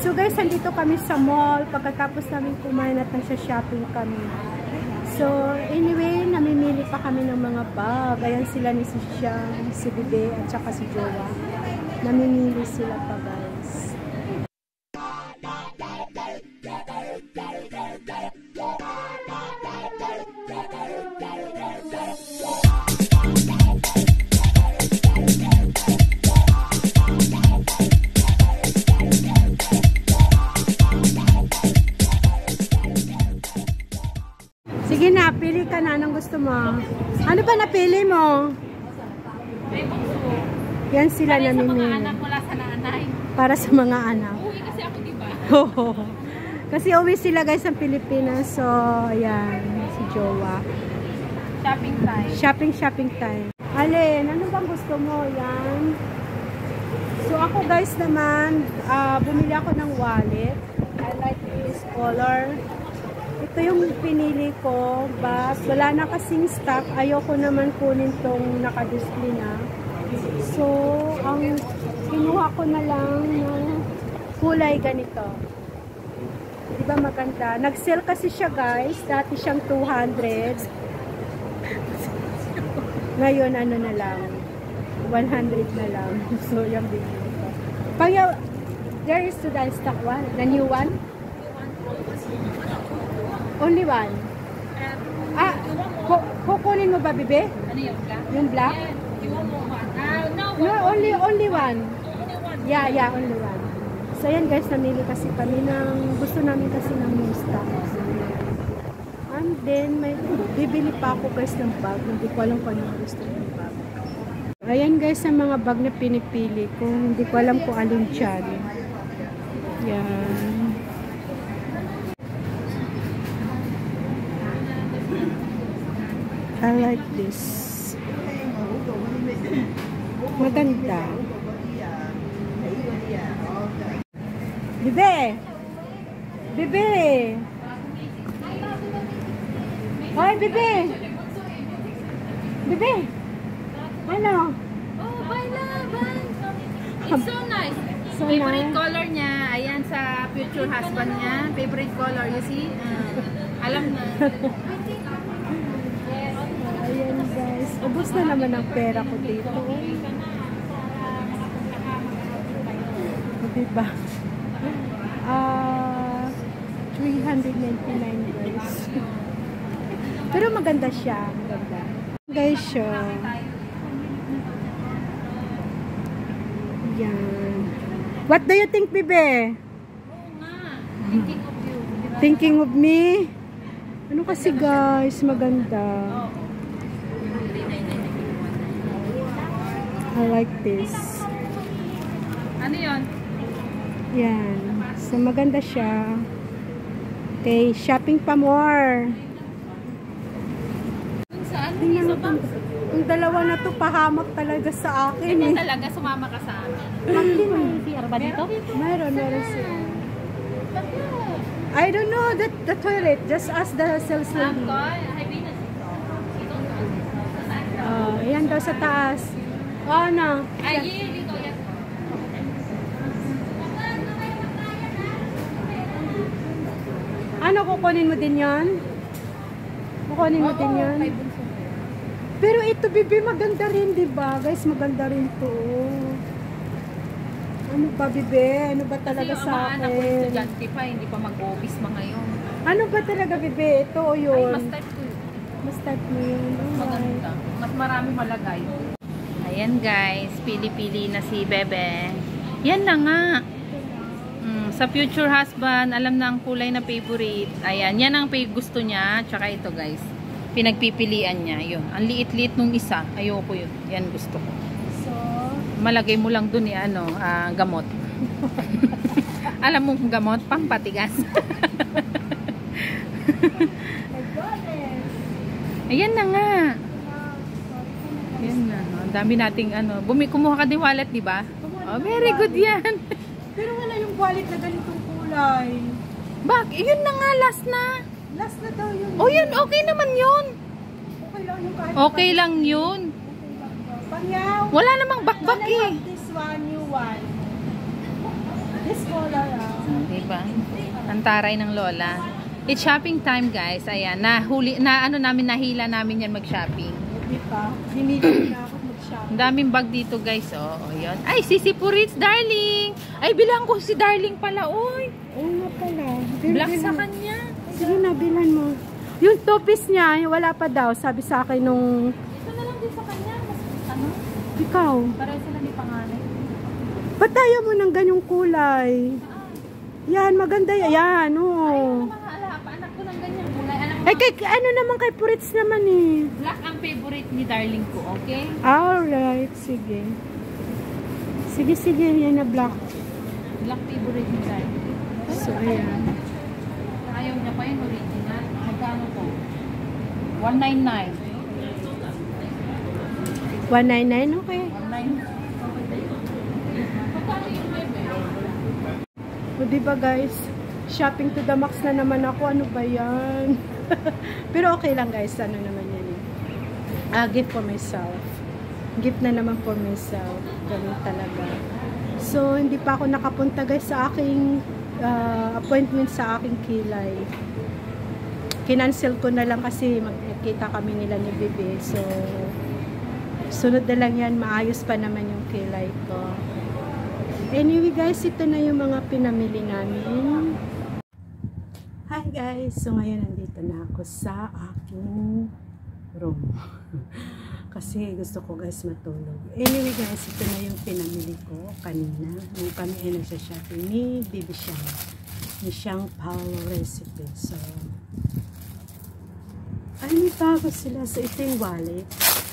So guys, andito kami sa mall. Pagkatapos namin kumain at nagsha-shopping kami. So anyway, namimili pa kami ng mga bag. Ayan sila ni si Siang, si Bebe at saka si Jowa. Namimili sila pa guys. Sige na, pili ka na. Anong gusto mo? Ano ba napili mo? Yan sila namimili. Para sa mga anak. Uwi kasi ako, diba? Oo. Kasi uwi sila guys ng Pilipinas. So, ayan. Si Jowa. Shopping time. Shopping time. Alin, ano bang gusto mo? Yan. So, ako guys naman, bumili ako ng wallet. I like this color. Ito yung pinili ko, but wala na kasing stock. Ayoko naman kunin tong naka-display na. So, ang kinuha ko na lang ng kulay ganito. Diba maganda? Nag-sale kasi siya guys. Dati siyang 200. Ngayon ano na lang. 100 na lang. So, yung binili ko. Pag there is to the stock one. The new one? Only one. Kukunin mo ba, Bebe? Ano yung black? Yung black? You want more one? No, only one. Yeah, only one. So, yan guys, namili kasi kami ng, gusto namin kasi ng new stock. And then, bibili pa ako guys ng bag. Hindi ko alam kung anong gusto ng bag. Ayan guys, ang mga bag na pinipili ko. Hindi ko alam kung alin dyan. Yan. I like this. Maganda. Bebe! Bebe! Hoy, Bebe! Bebe! Ano? Oh, buy na! It's so nice. So Favorite nice. color niya. Ayan sa future husband niya. Favorite color. You see? Alam na. Ayan guys. Ubus na naman ang pera ko dito. Diba? 399 guys. Pero maganda siya. Maganda. Guys siya. Yan. What do you think, Bebe? Thinking of you. Thinking of me? Ano kasi guys, maganda. I like this. Ano yun? Yan. So, maganda siya. Okay, shopping pa more. Saan? Tingnan mo itong, yung dalawa na to pahamak talaga sa akin. Ito Eh. talaga sumama ka sa amin. May CR ba dito? Meron siya. I don't know the toilet. Just ask the sales lady. Ayan daw sa taas. Ano? Ay, dito yan. Ano, kukunin mo din yan? Kukunin mo din yan? Pero ito, Bibi, maganda rin, diba? Guys, maganda rin to. Ano ba, Bibi? Ano ba talaga kasi sa yung mga anak ko akin? estudyante pa, hindi pa mag-office mga ngayon. Ano ba talaga, Bibi? Ito o Ay, yun? mas type ko yun. Mas type mo yun. Maganda. Mas marami malagay. Ayan guys, pili-pili na si Bebe. Yan na nga. Sa future husband, alam na ang kulay na favorite. Ayan, yan ang gusto niya. Tsaka ito guys, pinagpipilian niya. Yun, ang liit-liit nung isa. Ayoko yun. Yan gusto ko. So, Malagay mo lang dun gamot. Alam mo gamot, pampatigas. Ayan na nga. Ayan na. Ang dami nating kumuha ka din wallet, di ba? Oh, very good yan. pero wala yung wallet na ganitong kulay. Yun na nga, last na. Last na daw yun. Oh, yun, okay naman yun. Okay lang yung kahit. Okay lang yun. Pangyaw. Wala namang bakbak eh. This one, new one. This color, ba? Ang taray ng lola. It's shopping time, guys. Ayan, nahila namin yan mag-shopping. Hindi pa. Hinili na ako mag-shop. Ang daming bag dito, guys. Oh, yun. Ay, si Purits, darling. Ay, bilang ko si darling pala. Uy. Oo nga pala. Black sa kanya. Sige na, bilan mo. Yung two-piece niya, wala pa daw. Sabi sa akin nung... Ito na lang din sa kanya. Ano? Ikaw. Pareho sila ni panganay. Ba't tayo mo ng ganyong kulay? Yan, maganda yan. Yan, oo. Ay, mga alapa. Anak ko ng ganyang kulay. Anak ko. Eh, ano naman kay Purits naman eh. Black ang favorite ni darling ko, okay? Alright, sige. Sige, yan na black. Black favorite ni darling. So, ayan. Ayaw niya pa yung original. Magkano po? 199. 199, okay. 199. Magkano yung bebe? O, diba guys? Shopping to the max na naman ako. Ano ba yan? Pero okay lang guys. Ano naman yan eh. Gift for myself. Gift na naman for myself. Ganun talaga. So, hindi pa ako nakapunta guys sa aking appointment sa aking kilay. Kinancel ko na lang kasi magkita kami nila ni Bebe. So, sunod na lang yan. Maayos pa naman yung kilay ko. Anyway guys, ito na yung mga pinamili namin. Hi guys! So ngayon nandito na ako sa aking room. Kasi gusto ko guys matulog. Anyway guys, ito na yung pinamili ko kanina. Nung kami ay nagsha-shopping ni Bibi Siang. Ni Siang Paulo Recipe. So, ay may bago sila. So ito yung wallet.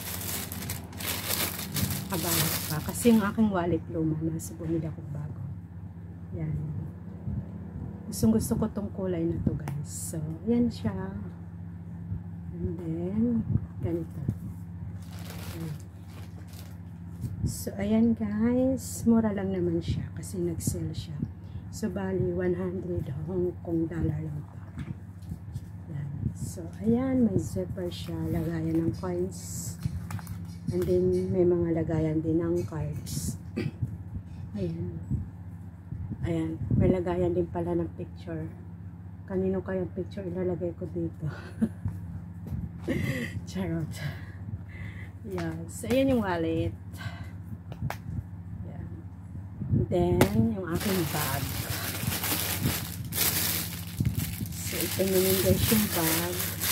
Kabalas pa. Kasi yung aking wallet luma na. So bumili ako bago. Yan. Gusto ko tong kulay na to guys. So, yan siya. And then, ganito. So, ayan guys. Mura lang naman siya. Kasi nag-sale siya. So, bali 100 Hong Kong dollar lang to. Yan. So, ayan. May zipper siya. Lagayan ng coins. And then, may mga lagayan din ng cards. Ayan. Ayan, may lagayan din pala ng picture. Kanino kayang picture ilalagay ko dito? Charot. Yan. So, ayan yung wallet. Yan. Then, yung aking bag. So, ito naman guys yung bag.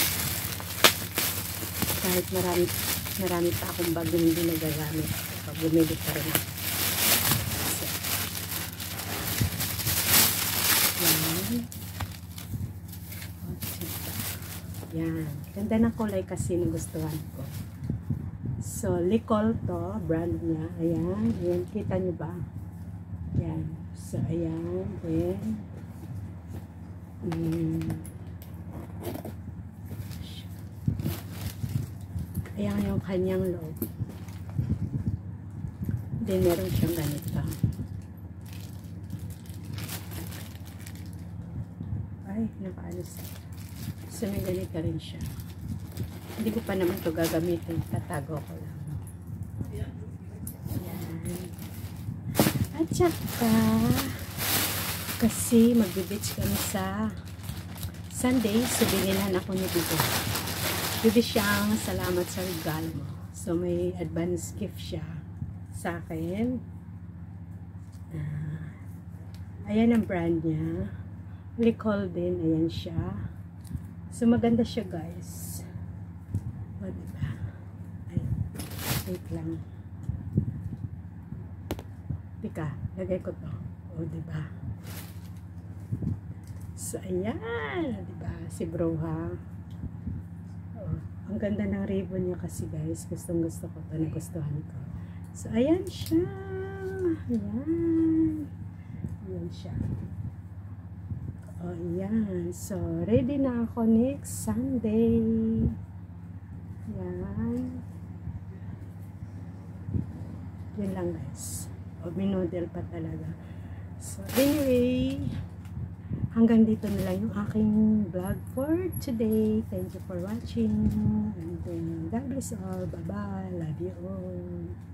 Kahit marami pa akong bag na hindi nagagamit. Pag bumili pa rin ako. Yan. Ganda ng kulay kasi nagustuhan ko. So, Licol to. Brand niya. Ayan. Ayan. Kita nyo ba? Ayan. So, ayan. Then, ayan yung kanyang loob. Then, meron siyang ganito. Ay, nakaalis. So, may ganito rin siya. Hindi ko pa naman ito gagamitin. Tatago ko lang. Ayan. At saka, kasi magbe-beach kami sa Sunday. So, binilan ako ni Bibi. Bibi siyang salamat sa regalo mo. So, may advance gift siya sa akin. Ayan ang brand niya. Licol din. Ayan siya. So, maganda siya, guys. O, diba? Ayan. Wait lang. Tika, lagay ko to. O, diba? So, ayan. Diba? Si bro, ha? O, ang ganda ng ribbon niya kasi, guys. Gustong-gusto ko to. Nagustuhan ko. So, ayan siya. Ayan. Ayan siya. Oh, yan. So, ready na ako next Sunday. Yan. Yan lang, guys. O, minodel pa talaga. So, anyway, hanggang dito na lang yung aking vlog for today. Thank you for watching. And then, God bless all. Bye-bye. Love you all.